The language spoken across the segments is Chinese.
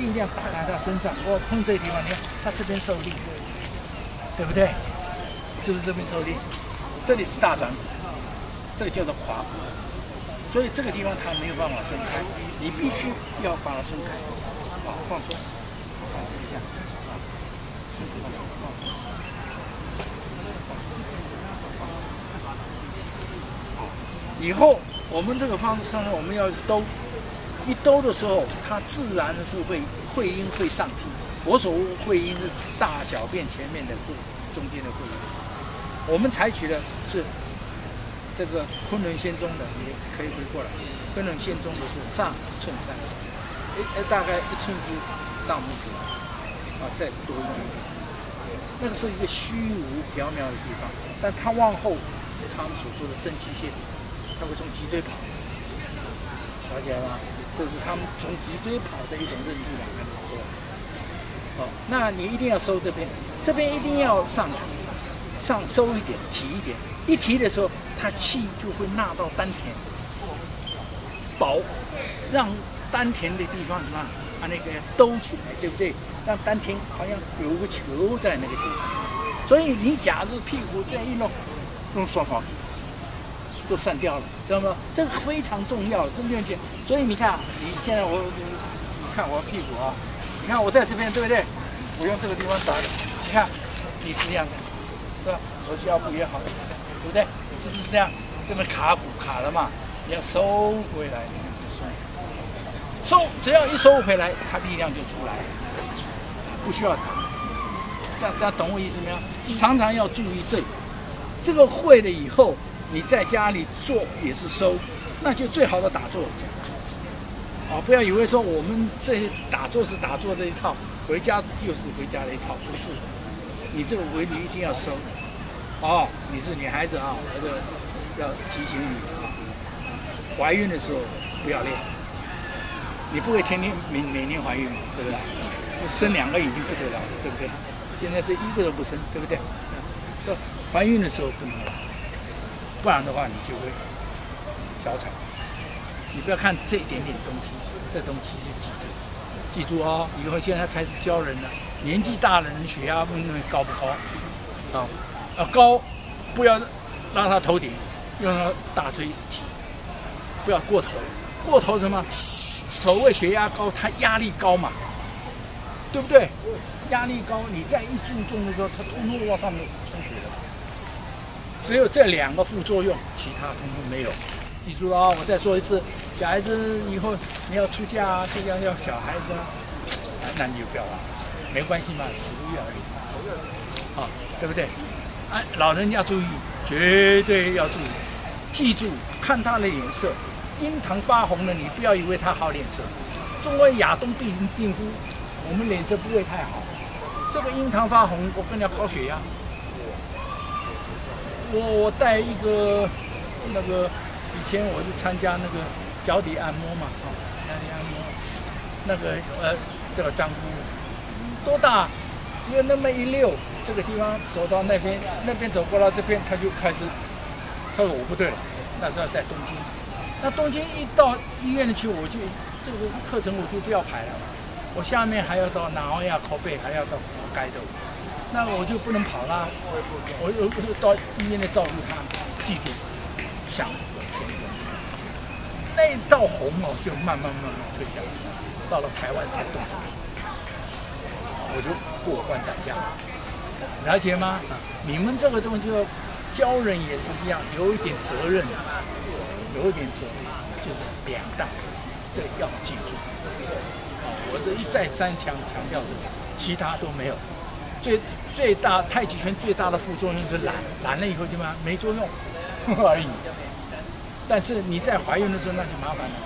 定这样打在他身上，我碰这个地方，你看他这边受力，对不对？是不是这边受力？这里是大转骨，这个叫做胯骨，所以这个地方它没有办法伸开，你必须要把它伸开，啊，放松，放松一下，啊，放松，放松。以后我们这个方式上，我们要兜，一兜的时候，它自然是会阴会上提。我所谓会阴是大小便前面的会，中间的会阴。我们采取的是这个昆仑仙宗的，你可以回过来。昆仑仙宗的是上1寸3，大概1寸是大拇指，啊，再多一点。那个是一个虚无缥缈的地方，但它往后，他们所说的正气线。他会从脊椎跑，了解了吗？这是他们从脊椎跑的一种认知来说。哦，那你一定要收这边，这边一定要上收一点，提一点。一提的时候，它气就会纳到丹田，保让丹田的地方什么把那个兜起来，对不对？让丹田好像有个球在那个地方。所以你假如屁股这样一弄双方。都散掉了，知道吗？这个非常重要，真的讲。所以你看，你现在你看我屁股啊，你看我在这边，对不对？我用这个地方打，你看，你是这样子，是吧？我腰部也好，对不对？是不是这样？这边卡骨卡了嘛，你要收回来，收，只要一收回来，它力量就出来了，不需要打。这样懂我意思没有？常常要注意这个会了以后。你在家里做也是收，那就最好的打坐。啊，不要以为说我们这些打坐是打坐的一套，回家又是回家的一套，不是。你这个规律一定要收。哦，你是女孩子啊，我就要提醒你啊，怀孕的时候不要练。你不会天天每年怀孕嘛，对不对？生2个已经不得了，对不对？现在这1个都不生，对不对？怀孕的时候不能练。不然的话，你就会小产。你不要看这一点点东西，这东西就记住哦。以后现在开始教人了，年纪大的人血压问高不高？啊，高，不要让他头顶，用他大椎体，不要过头。过头什么？所谓血压高，它压力高嘛，对不对？压力高，你再一注重的时候，它通通往上面充血了。只有这2个副作用，其他通通没有。记住了啊！我再说一次，小孩子以后你要出嫁啊，这样要小孩子啊，那你就不要了，没关系嘛，10个月而已，啊，对不对？啊，老人要注意，绝对要注意，记住看他的脸色，印堂发红了，你不要以为他好脸色。中国亚东病夫，我们脸色不会太好，这个印堂发红，我跟人家高血压。我带一个那个，以前我是参加那个脚底按摩嘛，脚底按摩，那个这个丈夫多大？只有那么1溜，这个地方走到那边走过来这边，他就开始，他说我不对了，那时候在东京，那东京一到医院里去，我就这个课程我就不要排了，我下面还要到南欧亚靠背，还要到该的。那我就不能跑啦，我到医院里照顾他，记住，向前动。那道红哦，就慢慢退下来，到了台湾才动手术，我就过关斩将，了解吗？你们这个东西就教人也是一样，有一点责任，就是2大，这要记住。我这一再三强调这个，其他都没有。最大太极拳最大的副作用是懒了以后就没作用而已。但是你在怀孕的时候那就麻烦了。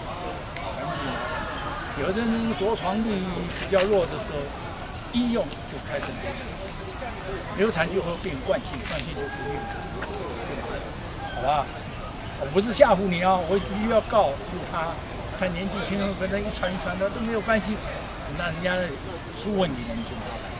有的人着床力比较弱的时候，一用就开始流产就会变惯性就不孕，好吧？我不是吓唬你啊，我必须要告诉他，他年纪轻，跟他一传的都没有关系，那人家出问题了你就麻烦。